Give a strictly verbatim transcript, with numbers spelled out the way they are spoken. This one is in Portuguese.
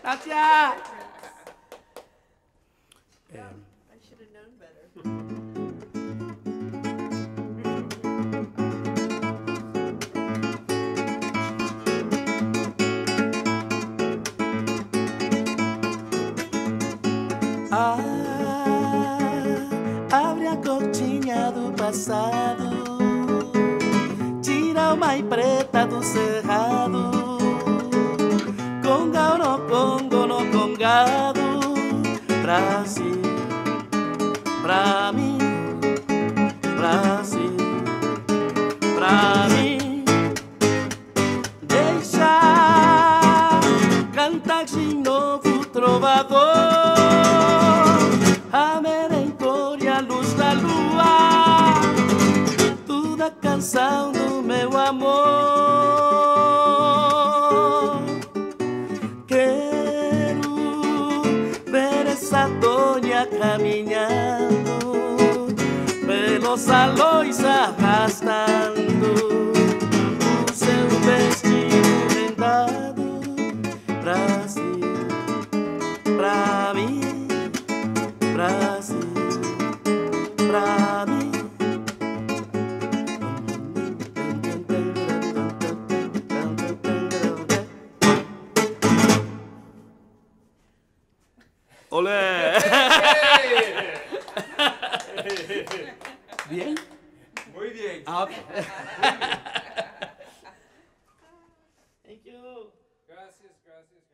Gracias. Eh, I should have known better. Ah, abre a cortinha do passado, tira a mais preta do cerrado, conga no congo no congado, Brasil, pra mim, Brasil, pra mim, deixa cantar de novo trovador. A merencória, a luz da lua, toda a canção do meu amor. Quero ver essa dona caminhando pelos salões arrastando o seu vestido rendado. Brasil, pra mim, Brasil, pra mim. Olé! Bien? Muy bien. Ah, okay. Thank you. Gracias, gracias.